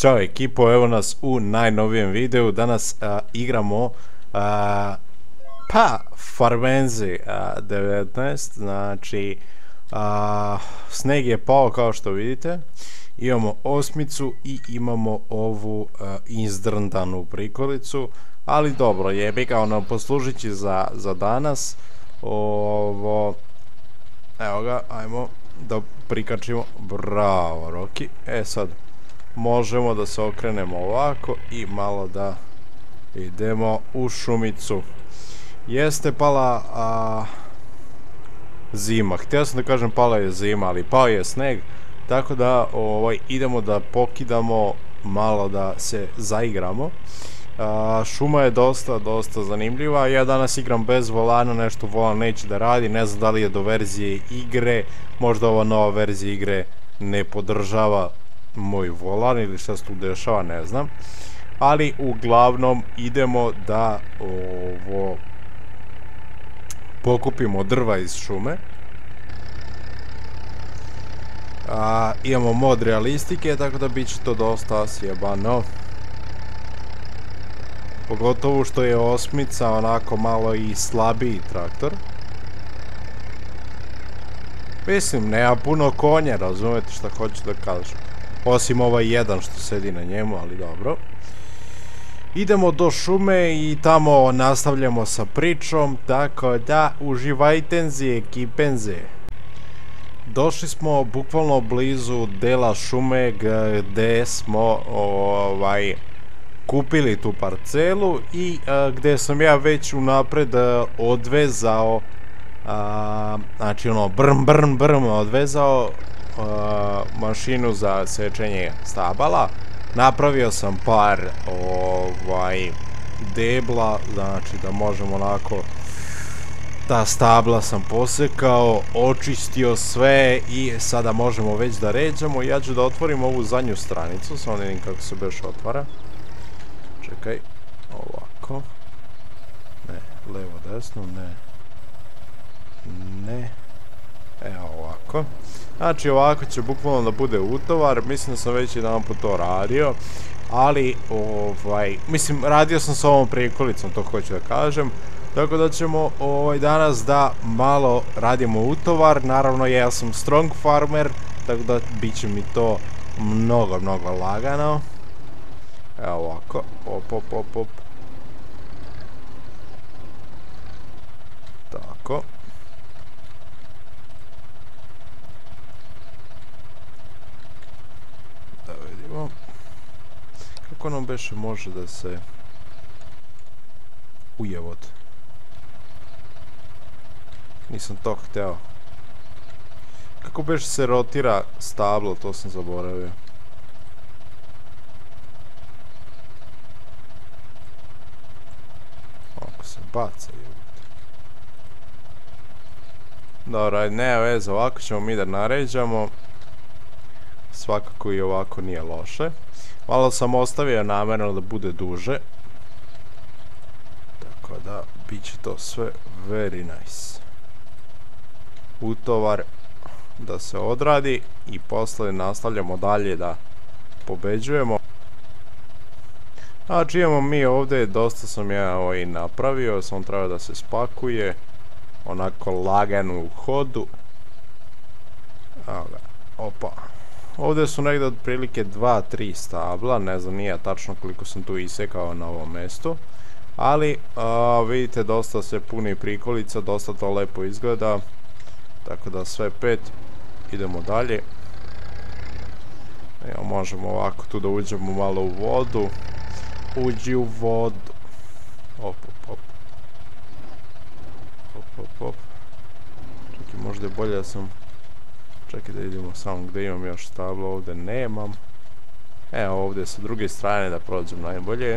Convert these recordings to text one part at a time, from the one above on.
Ćao ekipo, evo nas u najnovijem videu. Danas igramo Farmvenzije 19. Znači sneg je pao kao što vidite. Imamo osmicu i imamo ovu izdrndanu prikolicu. Ali dobro, jebi ga, ono poslužit će za danas. Evo ga, ajmo da prikačimo. Bravo Roki. Sad možemo da se okrenemo ovako i malo da idemo u šumicu. Jeste pala zima. Htio sam da kažem pala je zima, ali pao je sneg. Tako da idemo da pokidamo, malo da se zaigramo. Šuma je dosta zanimljiva. Ja danas igram bez volana, nešto volan neće da radi. Ne znam da li je do verzije igre. Možda ova nova verzija igre ne podržava moj volan ili šta se tu dešava, ne znam. Ali uglavnom idemo da pokupimo drva iz šume. Imamo mod realistike, tako da bit će to dosta sjebano. Pogotovo što je osmica onako malo i slabiji traktor. Mislim, nema puno konja, razumete šta hoću da kažem. Osim ovaj jedan što sedi na njemu, ali dobro. Idemo do šume i tamo nastavljamo sa pričom, tako da uživajtenzi ekipenze. Došli smo bukvalno blizu dela šume gde smo kupili tu parcelu i gde sam ja već unapred odvezao, znači ono brm odvezao mašinu za sečenje stabala. Napravio sam par debla, znači da možemo onako, ta stabla sam posekao, očistio sve i sada možemo već da ređamo. Ja ću da otvorim ovu zadnju stranicu, samo da vidim kako se beš otvara. Čekaj, ovako. Ne, levo, desno, ne. Evo ovako. Znači ovako će bukvalno da bude utovar. Mislim da sam već jedan put to radio. Ali, mislim, radio sam s ovom prikolicom, to hoću da kažem. Tako da ćemo danas da malo radimo utovar. Naravno, ja sam strong farmer, tako da bit će mi to mnogo lagano. Evo ovako, op. Tako. Da vidimo. Kako nam beše može da se ujevot? Nisam to hteo. Kako beše se rotira stablo, to sam zaboravio. Ovako se baca. Dobro, ne veze, ovako ćemo mi da naređamo. Svakako i ovako nije loše. Malo sam ostavio namjerno da bude duže. Tako da, bit će to sve very nice. Utovar da se odradi i posle nastavljamo dalje da pobeđujemo. Znači imamo mi ovdje, dosta sam ja i napravio, samo treba da se spakuje. Onako lagano u hodu. Evo ga, opa. Ovdje su negdje otprilike 2-3 stabla, ne znam nije tačno koliko sam tu isekao na ovom mjestu. Ali vidite, dosta se puni prikolica, dosta to lepo izgleda. Tako da sve 5, idemo dalje. Evo, možemo ovako tu da uđemo malo u vodu. Uđi u vodu. Op. Čekaj, možda je bolje da sam... Čekaj da vidimo samo gdje imam još stablo, ovdje nemam. Evo ovdje sa druge strane da prođem najbolje.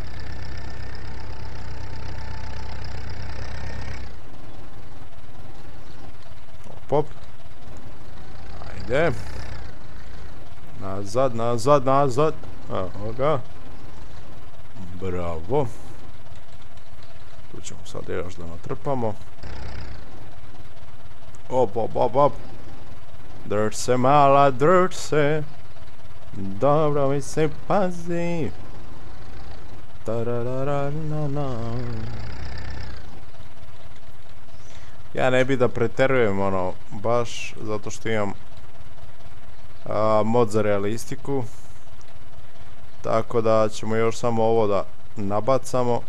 Op. Ajde. Nazad. Evo ga. Bravo. Tu ćemo sad još da natrpamo. Op. Drž se mala, drž se. Dobro mi se pazi. Tarararana. Ja ne bi da preterujem ono, baš zato što imam mod za realistiku. Tako da ćemo još samo ovo da nabacamo.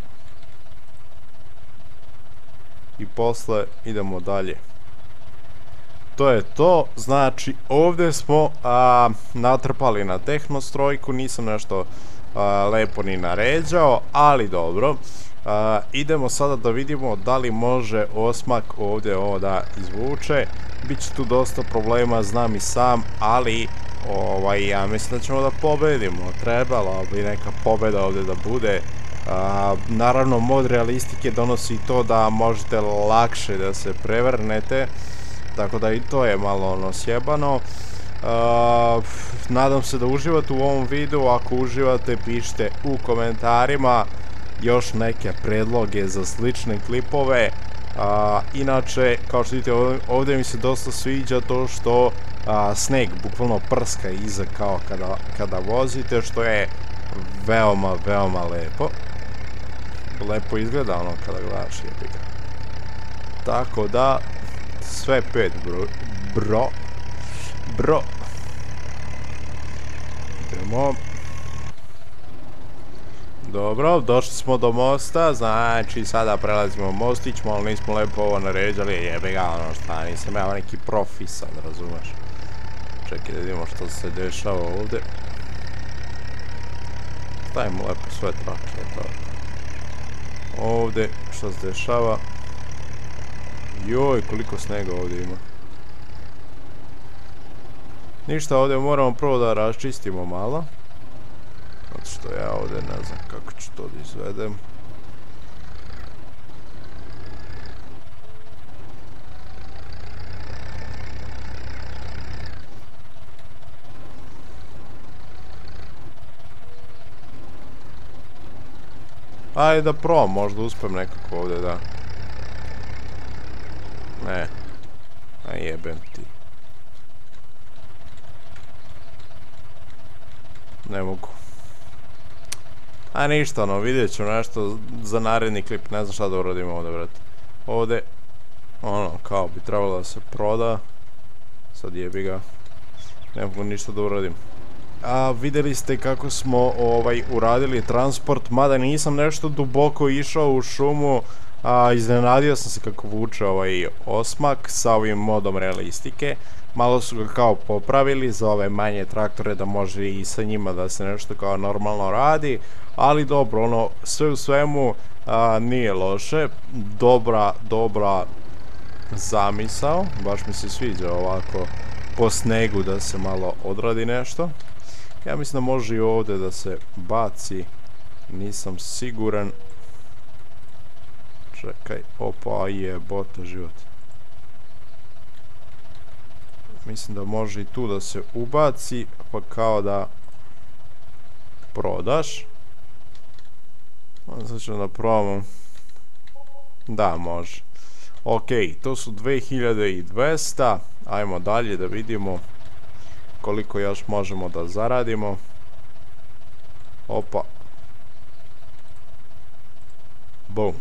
I posle idemo dalje. To je to, znači ovdje smo natrpali na tehnostrojku, nisam nešto lepo ni naređao, ali dobro. Idemo sada da vidimo da li može Osmak ovdje ovo da izvuče. Biće tu dosta problema, znam i sam, ali ja mislim da ćemo da pobedimo. Trebalo bi neka pobeda ovdje da bude. Naravno, mod realistike donosi to da možete lakše da se prevrnete, tako da i to je malo ono sjebano. Nadam se da uživate u ovom videu. Ako uživate, pišite u komentarima još neke predloge za slične klipove. Inače, kao što vidite, ovdje mi se dosta sviđa to što sneg bukvalno prska iza kao kada vozite, što je veoma, veoma lepo. Lepo izgleda ono kada gledaš, jebiga. Tako da, sve 5, bro. Idemo. Dobro, došli smo do mosta, znači sada prelazimo mostić, malo nismo lepo ovo naređali, jebiga, ono šta, nisam ja neki profi sad, razumeš. Čekaj da vidimo što se dešava ovdje. Stavimo lepo sve trake, to. Ovdje, što se dešava. Joj, koliko snega ovdje ima. Ništa, ovdje moramo prvo da raščistimo malo. Zato što ja ovdje ne znam kako ću to da izvedem. Ajde da probam, možda uspem nekako ovdje da... Ne. A jebem ti. Ne mogu. A ništa, ono, vidjet ću nešto za naredni klip, ne znam šta da uradim ovdje, brate. Ovdje, ono, kao bi trebalo da se proda. Sad jebi ga. Ne mogu ništa da uradim. Vidjeli ste kako smo uradili transport, mada nisam nešto duboko išao u šumu. Iznenadio sam se kako vuče Osmak sa ovim modom realistike. Malo su ga kao popravili za ove manje traktore da može i sa njima da se nešto kao normalno radi. Ali dobro, ono, sve u svemu nije loše. Dobra zamisao. Baš mi se sviđa ovako po snegu da se malo odradi nešto. Ja mislim da može i ovdje da se baci. Nisam siguran. Čekaj, opa, jebote život. Mislim da može i tu da se ubaci, pa kao da prodaš. Sad ću da probam. Da, može. Ok, to su 2200. Ajmo dalje da vidimo koliko još možemo da zaradimo. Opa. Boom.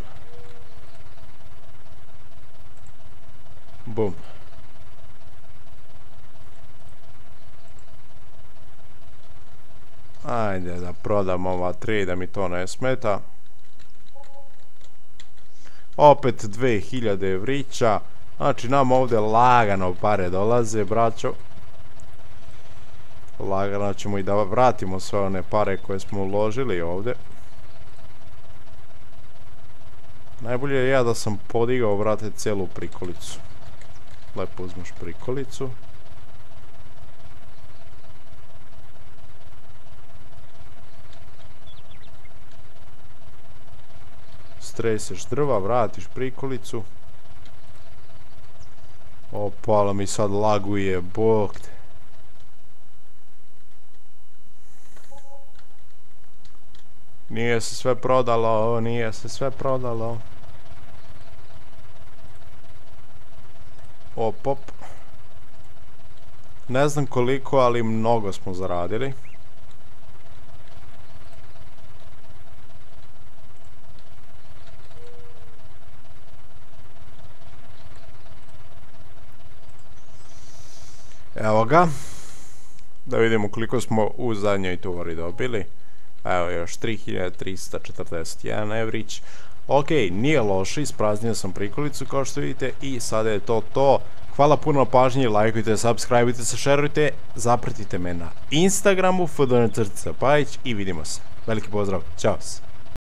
Boom. Ajde da prodam ova 3 da mi to ne smeta. Opet 2000 evrića. Znači nam ovdje lagano pare dolaze, braćo. Lagano ćemo i da vratimo sve one pare koje smo uložili ovdje. Najbolje je ja da sam podigao, vrate, cijelu prikolicu. Lepo uzmeš prikolicu. Streseš drva, vratiš prikolicu. Opa, ali mi sad laguje, bog te. Nije se sve prodalo, nije se sve prodalo. Op. Ne znam koliko, ali mnogo smo zaradili. Evo ga. Da vidimo koliko smo u zadnjoj turi dobili. Evo još 3341 evrić. Ok, nije loše, ispraznio sam prikolicu kao što vidite i sada je to to. Hvala puno na pažnji, lajkujte, subscribeujte se, šerujte, zapratite me na Instagramu fdn_pajić i vidimo se. Veliki pozdrav, ćao se.